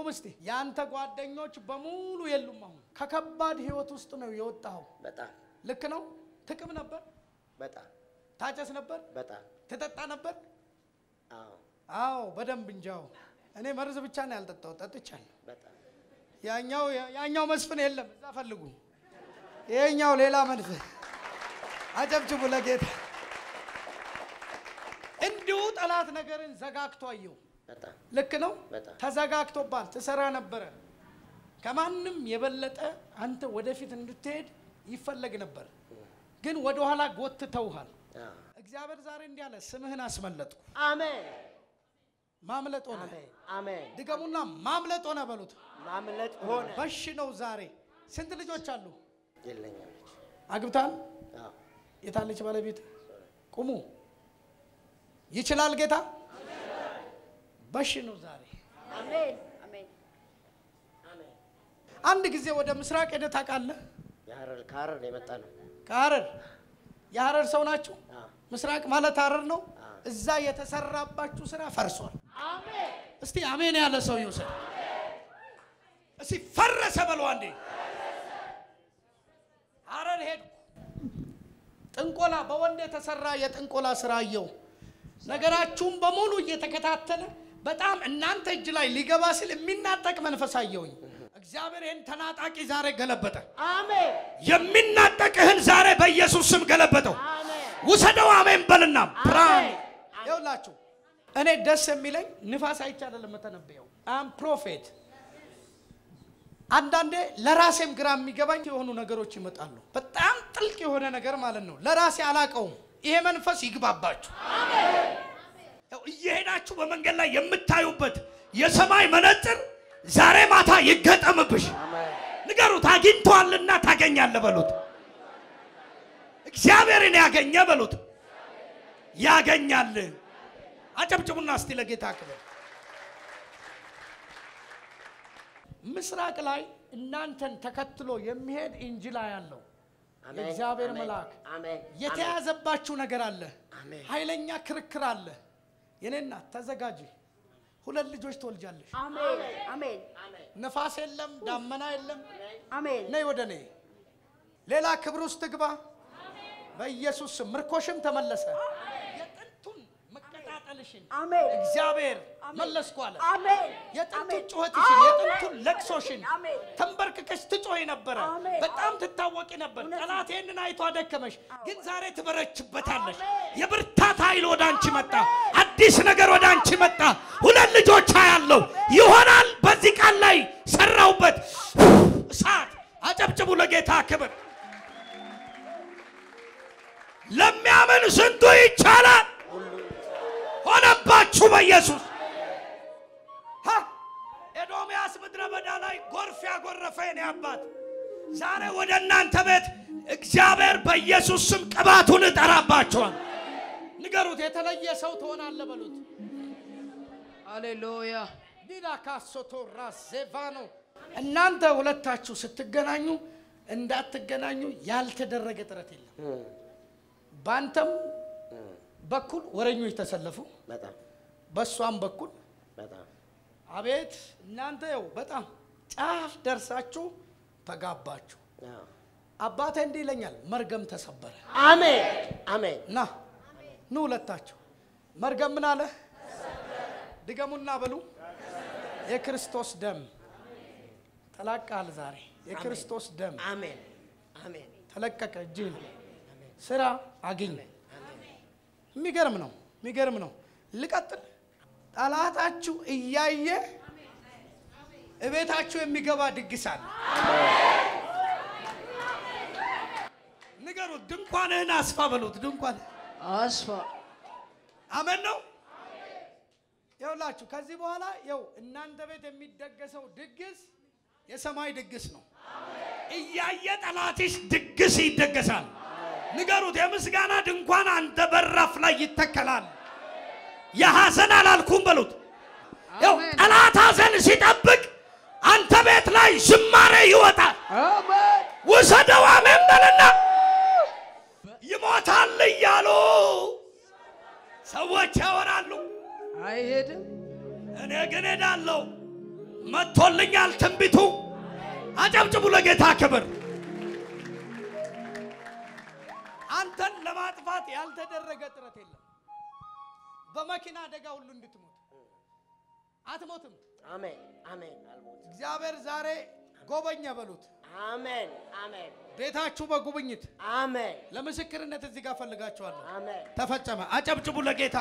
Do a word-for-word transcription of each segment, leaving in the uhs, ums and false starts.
እስቲ ያንተ ጓደኞች በሙሉ የሉም አሁን ከከባድ ህይወት ውስጥ ነው የወጣው በጣም ልክ ነው ትቅም ነበር በጣም ታጨስ ነበር በጣም ተጠጣ ነበር አዎ አዎ በደንብ እንጃው እኔ መርዝ ብቻ ነው ያልጠጣው ጠጥቻለሁ በጣም ያኛው ያኛው መስፍን የለም እዛ ፈልጉ የኛው ሌላ መንፈስ አጨብጭቡ ለጌታ እንዲሁ ጠላት ነገርን ዘጋግቶ አየው በጣም ልክ ነው ተዘጋግቶባል ተሰራ ነበር ከማንንም የበለጠ አንተ ወደፊት እንድትሄድ ይፈልግ ነበር ግን ወደ ኋላ ጎትተውሃል እግዚአብሔር ዛሬ እንዲያለ ስምህን አስመለጥኩ አሜን ማምለጥ ሆነ አሜን አሜን ድገሙና ማምለጥ ሆነ በሉት ማምለጥ ሆነ በሽ ነው ዛሬ ስንት ልጆች አሉ የለኛል አግብታል አዎ የታለች ባለቤት ቁሙ ይችላል ጌታ በሽ ነው ዛሬ አሜን አሜን አሜን አንድ ጊዜ ወደ ምስራቅ ሄደ ታቃለ ያረር ካረር የመጣ ነው ካረር ያረር ሰው ናችሁ አዎ ምስራቅ ማለት አረር ነው እዛ የተሰራባችሁ ስራ ፈርሷል አሜን እስቲ አሜን ያለ ሰው ይወሰድ እስቲ ፈረሰ በለው አንዴ አረር ሄድ ጥንቆላ በወንድ የተሰራ የጥንቆላ ስራ አየው ነገራችሁም በሙሉ እየተከታተለ በጣም እናንተ እጅ ላይ ሊገባ ሲል የሚናጠቅ መንፈስ አየውኝ እግዚአብሔር ይሄን ተናጣቂ ዛሬ ገለበጠ አሜን የሚናጠቅህን ዛሬ በኢየሱስ ስም ገለበጠው አሜን ወሰደው አሜን በልና ብራን ይውላችሁ እኔ ደስ የሚለኝ ንፋስ አይቻለም ተነበየው አም ፕሮፌት አንዳንዴ ለራሴም ግራ የሚገባኝ የሆኑ ነገሮች ይመጣሉ በጣም ጥልቅ የሆነ ነገር ማለት ነው ለራሴ አላቀው ይሄ መንፈስ ይግባባችሁ አሜን ያው እየሄዳችሁ በመንገድ ላይ የምታዩበት የሰማይ መነጽር ዛሬ ማታ ይገጠምብሽ አሜን ንገሩት አግኝቷልና ታገኛለህ በሉት እግዚአብሔርን ያገኘ በሉት ያገኛል አጨብጭቡና እስቲ ለጌታ ክብር ምስራቅ ላይ እናንተን ተከትሎ የሚሄድ እንጅላ ያለው የእግዚአብሔር መልአክ አሜን የተያዘባችሁ ነገር አለ አሜን ኃይለኛ ክርክር አለ የኔና ተዘጋጂ ሁለት ልጆች ትወልጃለሽ አሜን አሜን ነፋስ የለም ዳመና የለም አሜን ነይ ወደኔ ሌላ ክብር ውስጥ ግባ በኢየሱስ ስም ምርኮሽም ተመለሰ የጥንቱን መቀጣጠልሽን አሜን እግዚአብሔር መለስኳለ አሜን የጥንቱ ጩኸትሽን የጥንቱ ለቅሶሽን ተንበርክከሽ ትጮይ ነበር በጣም ትታወቂ ነበር ጠላት ይሄንን አይቶ አደከመሽ ግን ዛሬ ትበረችበታለሽ የብርታት ኃይል ወዳንቺ መጣ አዲስ ነገር ወዳንቺ መጣ ሁለት ልጆች ያለው ይሆናል በዚህ ቃል ላይ ሰራውበት እሳት አጨብጭቡ ለጌታ ክብር ለሚያምን ስንቱ ይቻላል ሆነባችሁ በኢየሱስ ሀ ኤዶሚያስ ምድረ በዳ ላይ ጎርፍ ያጎረፈ የኔ አባት ዛሬ ወደ እናንተ ቤት እግዚአብሔር በኢየሱስ ስም ቅባቱን እጠራባችኋል ንገሩት የተለየ ሰው ትሆናለህ በሉት ሃሌሉያ ዲዳ ካሶቶ ራሴቫኖ እናንተ ሁለታችሁ ስትገናኙ እንዳትገናኙ ያልተደረገ ጥረት የለም ባንተም በኩል ወረኞች ተሰለፉ በጣም በሷም በኩል በጣም አቤት እናንተ ያው በጣም ጫፍ ደርሳችሁ ተጋባችሁ አዎ አባቴ እንዲህ ይለኛል መርገም ተሰበረ አሜን አሜን ና ኑ ሁለታችሁ መርገም ምን አለ ድገሙና በሉ የክርስቶስ ደም ተላቃል ዛሬ የክርስቶስ ደም አሜን አሜን ተለቀቀ እጅ ስራ አገኘ የሚገርም ነው የሚገርም ነው ልቀጥል ጠላታችሁ እያየ እቤታችሁ የሚገባ ድግስ አለ ንገሩት ድንኳንህን አስፋ በሉት ድንኳን አስፋ አሜን ነው ይውላችሁ ከዚህ በኋላ ይው እናንተ ቤት የሚደገሰው ድግስ የሰማይ ድግስ ነው እያየ ጠላትሽ ድግስ ይደገሳል ንገሩት የምስጋና ድንኳን አንተ በራፍ ላይ ይተከላል የሐዘን አላልኩም በሉት ይው ጠላት ሐዘን ሲጠብቅ አንተ ቤት ላይ ዝማሬ ይወጣል አሜን ወሰደው አሜን በለና ይሞታል እያሉ ሰዎች ያወራሉ አይሄድም እኔ ግን ሄዳለሁ መጥቶልኛል ትንቢቱ አጨብጭቡ ለጌታ ክብር አንተን ለማጥፋት ያልተደረገ ጥረት የለም በመኪና አደጋ ሁሉ እንድትሞት አትሞትም አሜን አሜን አልሞት እግዚአብሔር ዛሬ ጎበኛ በሉት አሜን አሜን ቤታችሁ በጉብኝት አሜን ለምስክርነት እዚህ ጋር ፈልጋችኋለሁ አሜን ተፈጸመ አጨብጭቡ ለጌታ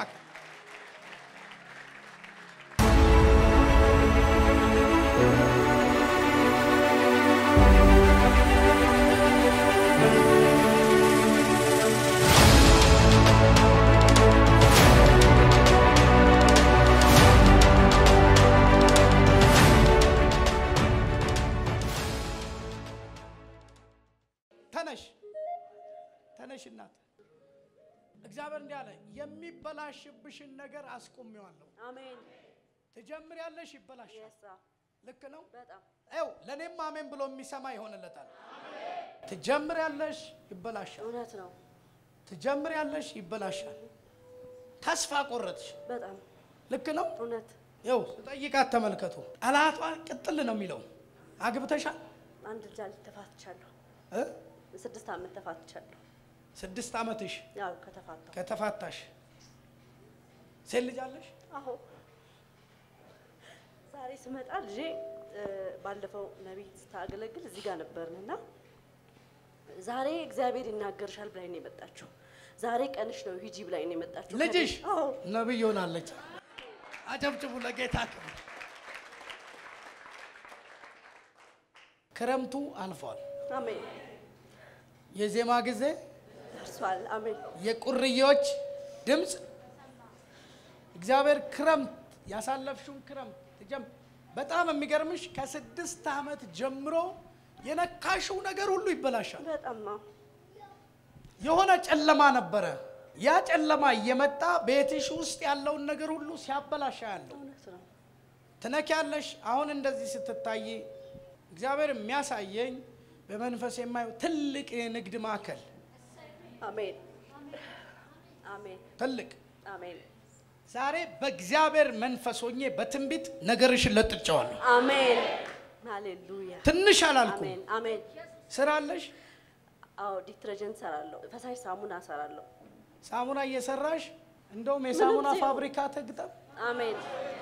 ተነሽ ተነሽ እናት እግዚአብሔር እንዲያለ የሚበላሽብሽን ነገር አስቆሚዋለሁ አሜን ትጀምሪያለሽ ይበላሽ የሳ ልክ ነው በጣም አው ለኔም አሜን ብሎ የሚሰማ ይሆንለታል አሜን ትጀምሪያለሽ ይበላሻል እውነት ነው ትጀምሪያለሽ ይበላሻል ተስፋ ቆረጥሽ በጣም ልክ ነው እውነት ያው ጠይቃት ተመልከቱ ጠላቷ ቅጥል ነው የሚለው አግብተሻል አንድ ልጅ ተፋትቻለሁ እ ስድስት አመት ተፋትቻለሁ ስድስት አመትሽ ያው ከተፋታው ከተፋታሽ ሴት ልጅ አለሽ አዎ ዛሬ ስመጣ ልጄ ባለፈው ነብይ ታገለግል እዚህ ጋር ነበርንና ዛሬ እግዚአብሔር ይናገርሻል ብላኝ ነው የመጣችው ዛሬ ቀንሽ ነው ሂጂ ብላኝ ነው የመጣችው ልጅሽ አዎ ነብይ ሆናለች አጨብጭቡ ለጌታ ክብር ክረምቱ አልፏል አሜን የዜማ ጊዜ ደርሷል አሜን የቁርዮች ድምጽ እግዚአብሔር ክረምት ያሳለፍሽውን ክረምት ተጀም በጣም የሚገርምሽ ከስድስት አመት ጀምሮ የነካሽው ነገር ሁሉ ይበላሻል በጣም የሆነ ጨለማ ነበረ ያ ጨለማ እየመጣ ቤትሽ ውስጥ ያለውን ነገር ሁሉ ሲያበላሻ ያለው ተነካለሽ አሁን እንደዚህ ስትታይ እግዚአብሔር የሚያሳየኝ በመንፈስ የማየው ትልቅ የንግድ ማዕከል አሜን አሜን ትልቅ አሜን ዛሬ በእግዚአብሔር መንፈስ ሆኜ በትንቢት ነገርሽን ለጥጫዋለሁ አሜን ሃሌሉያ ትንሽ አላልኩም አሜን አሜን ስራለሽ አው ዲተርጀንት ሰራለሁ ፈሳሽ ሳሙና ሰራለሁ ሳሙና እየሰራሽ እንደውም የሳሙና ፋብሪካ ተግጠም አሜን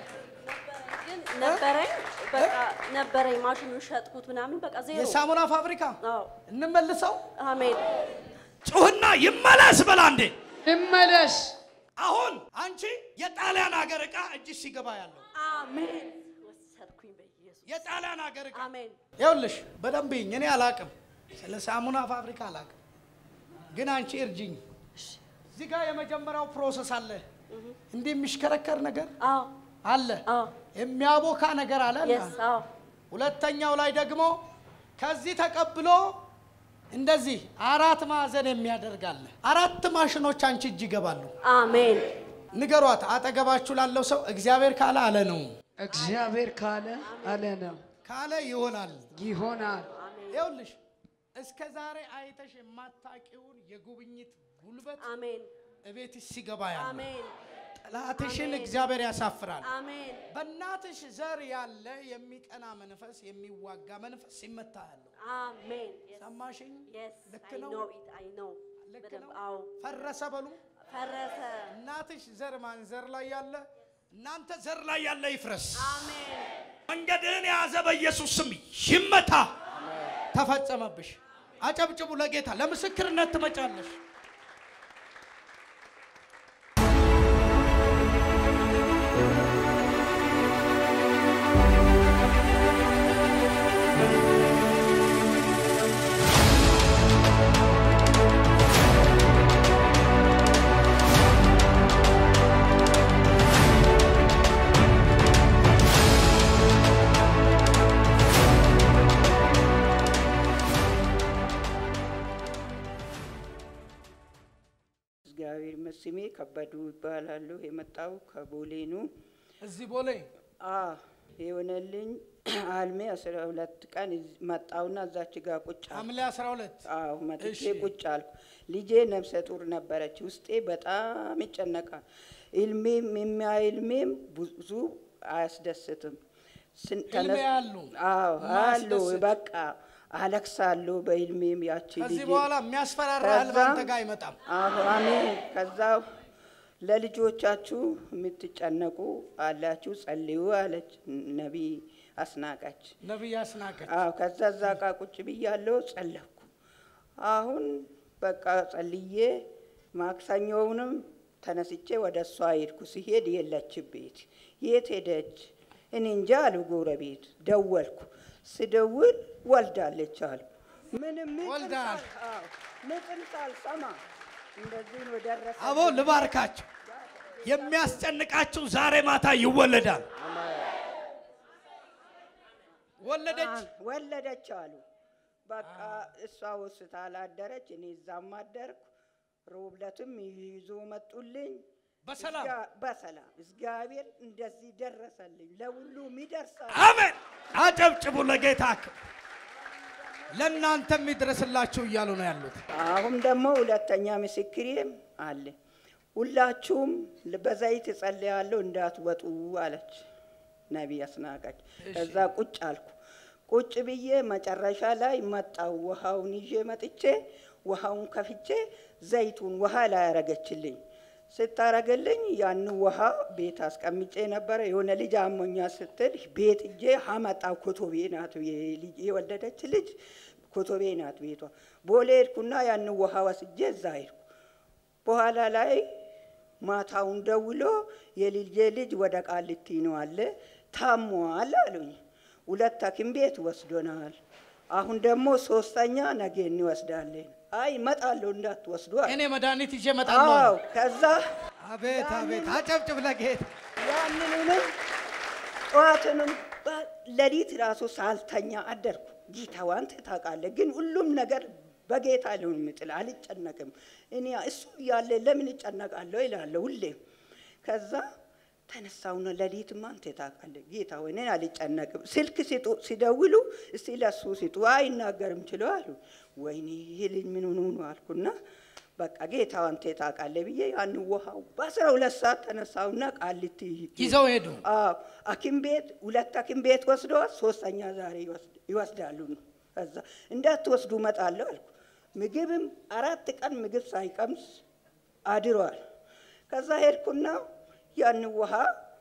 ግን ነበረኝ በቃ ነበረኝ ማሽኑን ሸጥኩት ምናምን በቃ ዜሮ የሳሙና ፋብሪካ አው እንመልሰው አሜን ጩህና ይመለስ በላንዴ ይመለስ አሁን አንቺ የጣሊያን ሀገር ዕቃ እጅ ሲገባ ያለው አሜን ወሰድኩኝ በኢየሱስ የጣሊያን ሀገር ዕቃ አሜን ይኸውልሽ በደንብኝ እኔ አላቅም ስለ ሳሙና ፋብሪካ አላቅም ግን አንቺ እርጂኝ እዚህ ጋር የመጀመሪያው ፕሮሰስ አለ እንዴ የሚሽከረከር ነገር አዎ አለ አዎ የሚያቦካ ነገር አለ yes አዎ ሁለተኛው ላይ ደግሞ ከዚህ ተቀብሎ እንደዚህ አራት ማዕዘን የሚያደርጋል አራት ማሽኖች አንቺ እጅ ይገባሉ አሜን ንገሯት አጠገባችሁ ላለው ሰው እግዚአብሔር ካለ አለ ነው እግዚአብሔር ካለ አለ ነው ካለ ይሆናል ይሆናል ይኸውልሽ እስከ ዛሬ አይተሽ የማታቂውን የጉብኝት ጉልበት አሜን እቤትሽ ሲገባ ያለ አሜን ጠላትሽን እግዚአብሔር ያሳፍራል አሜን በእናትሽ ዘር ያለ የሚቀና መንፈስ የሚዋጋ መንፈስ ሲመታ ያለው አሜን ሰማሽኝ yes ልክ I ነው know it I know ልክ ነው አዎ ፈረሰ በሉ ፈረሰ እናትሽ ዘር ማን ዘር ላይ ያለ እናንተ ዘር ላይ ያለ ይፍረስ አሜን መንገድን ያዘ በኢየሱስ ስም ይመታ ተፈጸመብሽ አጨብጭቡ ለጌታ ለምስክርነት ትመጫለሽ ስሜ ከበዱ ይባላል የመጣው ከቦሌ ነው እዚህ ቦሌ አ የሆነልኝ አልሜ አስራ ሁለት ቀን መጣውና እዛች ጋር ቁጭ ሐምሌ አስራ ሁለት አዎ መጥቼ ቁጭ አልኩ ልጄ ነፍሰ ጡር ነበረች ውስጤ በጣም ይጨነቃል ኢልሜም የሚያይልሜም ብዙ አያስደስትም ህልሜ አሉ አዎ አሉ በቃ አለክሳለሁ በህልሜም ያቺ ልጅ ከዚህ በኋላ የሚያስፈራራ ህልም አንተ ጋር አይመጣም አሜን ከዛው ለልጆቻችሁ የምትጨነቁ አላችሁ ጸልዩ አለች ነብይ አስናቀች ነብይ አስናቀች አዎ ከዛ ዛቃ ቁጭ ብያለሁ ጸለይኩ አሁን በቃ ጸልዬ ማክሰኞውንም ተነስቼ ወደሷ ሄድኩ ሲሄድ የለችበት የት ሄደች እኔ እንጃ አሉ ጎረቤት ደወልኩ ስደውል ወልዳለች አሉ ምንም ወልዳል አዎ ምንም ሳልሰማ እንደዚህ ነው ደረሰ አቦ ልባርካችሁ የሚያስጨንቃችሁ ዛሬ ማታ ይወለዳል ወለደች ወለደች አሉ በቃ እሷ ሆስፒታል አደረች እኔ እዛም አደርኩ ሮብለትም ይዞ መጡልኝ በሰላም በሰላም እግዚአብሔር እንደዚህ ደረሰልኝ ለሁሉም ይደርሳል አሜን አጨብጭቡ ለጌታ ለእናንተም ይድረስላችሁ እያሉ ነው ያሉት አሁን ደግሞ ሁለተኛ ምስክሬም አለ ሁላችሁም በዘይት ጸልያለሁ እንዳትወጡ አለች ነብይ አስናቀች ከዛ ቁጭ አልኩ ቁጭ ብዬ መጨረሻ ላይ መጣው ውሃውን ይዤ መጥቼ ውሃውን ከፍቼ ዘይቱን ውሃ ላይ ያረገችልኝ ስታረገልኝ ያን ውሃ ቤት አስቀምጬ ነበር የሆነ ልጅ አሞኛ ስትል ቤት እጄ አመጣው ኮቶቤ ናት የልጅ የወለደች ልጅ ኮቶቤ ናት ቤቷ ቦሌድኩና ያን ውሃ ወስጄ ዛይርኩ በኋላ ላይ ማታውን ደውሎ የልጅ ልጅ ወደ ቃልቲ ነው አለ ታሟል አሉኝ ሁለት ሐኪም ቤት ወስዶናል አሁን ደግሞ ሶስተኛ ነገ እንወስዳለን አይ መጣለው እንዳትወስዱ እኔ መድኃኒት ይዤ መጣለው አዎ ከዛ አቤት አቤት አጨብጭብ ለጌታ ያንንም ጧትንም ለሊት ራሱ ሳልተኛ አደርኩ ጌታዋን ታውቃለህ ግን ሁሉም ነገር በጌታ ነው የምጥል አልጨነቅም እኔ እሱ ያለ ለምን ይጨነቃለሁ ይላል ሁሌ ከዛ ተነሳውና ለሊት ማንተ ታውቃለህ ጌታ ወይ እኔ አልጨነቅም ስልክ ሲጡ ሲደውሉ እስቲ ለሱ ሲጡ አይናገርም ችሏል ወይኔ ይሄ ልጅ ምን ሆኖ ነው አልኩና በቃ ጌታው አንተ ታውቃለህ ብዬ ያን ውሃው በአስራ ሁለት ሰዓት ተነሳውና ቃልቲ ይዘው ሄዱ አዎ ሐኪም ቤት ሁለት ሐኪም ቤት ወስዶ ሶስተኛ ዛሬ ይወስዳሉ ከዛ እንዳትወስዱ መጣለው አልኩ ምግብም አራት ቀን ምግብ ሳይቀምስ አድሯል ከዛ ሄድኩና ያን ውሃ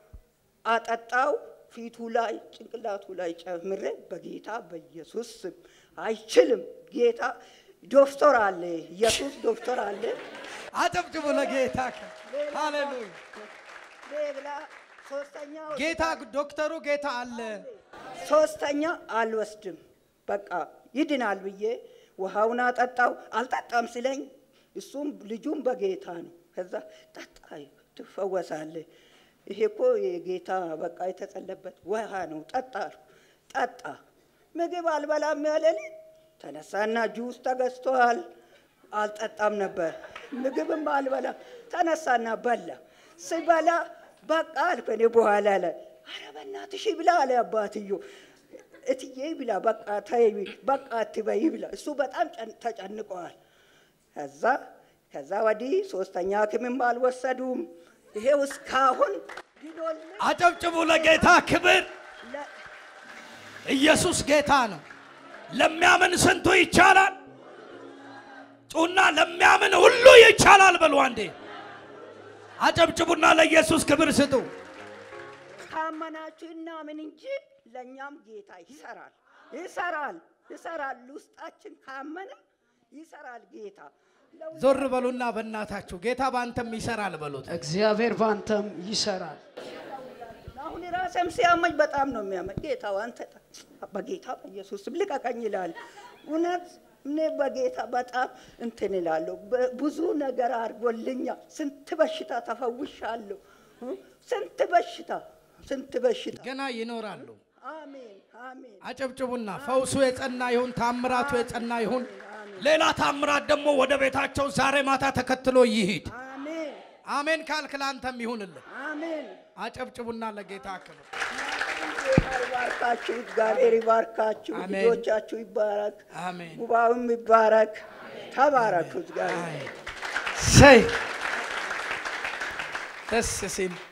አጠጣው ፊቱ ላይ ጭንቅላቱ ላይ ጨምሬ በጌታ በኢየሱስ አይችልም ጌታ ዶክተር አለ ኢየሱስ ዶክተር አለ አጨብጭቡ ለጌታ ሃሌሉያ ሌላ ሶስተኛ ጌታ ዶክተሩ ጌታ አለ ሶስተኛ አልወስድም በቃ ይድናል ብዬ ውሃውን አጠጣው አልጠጣም ሲለኝ እሱም ልጁም በጌታ ነው ከዛ ጠጣይ ትፈወሳለህ ይሄ እኮ የጌታ በቃ የተጸለበት ውሃ ነው ጠጣል ጠጣ ምግብ አልበላም ያለኝ ተነሳና ጁስ ተገዝቷል አልጠጣም ነበር ምግብም አልበላ ተነሳና በላ ሲበላ በቃ አልከኔ በኋላ ላይ አረ በእናትሽ ብላ አለ አባትዮ እትዬ ብላ በቃ ታይ በቃ አትበይ ብላ እሱ በጣም ተጨንቀዋል ከዛ ከዛ ወዲህ ሶስተኛ ሐኪምም አልወሰዱም ይሄው እስካሁን ዲዶል አጨብጭቡ ለጌታ ክብር ኢየሱስ ጌታ ነው ለሚያምን ስንቱ ይቻላል ጩና ለሚያምን ሁሉ ይቻላል በሉ አንዴ አጨብጭቡና ለኢየሱስ ክብር ስጡ ካመናችሁና ምን እንጂ ለኛም ጌታ ይሰራል ይሰራል ይሰራል ውስጣችን ካመነ ይሰራል ጌታ ዞር በሉና በእናታችሁ ጌታ ባንተም ይሰራል በሉት እግዚአብሔር ባንተም ይሰራል አሁን ራስም ሲያመኝ በጣም ነው የሚያመኝ ጌታው አንተ በጌታ በኢየሱስ ልቀቀኝ ይላል እውነት እኔ በጌታ በጣም እንትን ይላል ብዙ ነገር አድርጎልኛል ስንት በሽታ ተፈውሻለሁ ስንት በሽታ ስንት በሽታ ገና ይኖራሉ አሜን አሜን አጨብጭቡና ፈውሱ የጸና ይሁን ታምራቱ የጸና ይሁን ሌላ ታምራት ደግሞ ወደ ቤታቸው ዛሬ ማታ ተከትሎ ይሂድ አሜን አሜን ካልክ ላንተም ይሁንልህ አሜን አጨብጭቡና ለጌታ ክብር ይባርካችሁ እግዚአብሔር ይባርካችሁ ልጆቻችሁ ይባረክ አሜን ጉባኤውም ይባረክ ተባረኩ እግዚአብሔር ሰይ ደስ ሲል